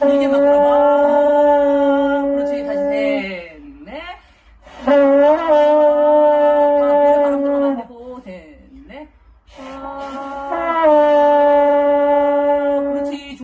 길게 막 끌어봐. 그렇지. 다시 셋, 넷. 볼에 바람 들어가면 안 되고, 셋, 넷.